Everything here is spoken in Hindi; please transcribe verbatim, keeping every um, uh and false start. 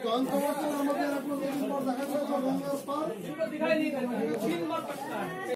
জয়ন্ত বর্ষের আমাদের এক নতুন পর দেখা যাচ্ছে গঙ্গার পার।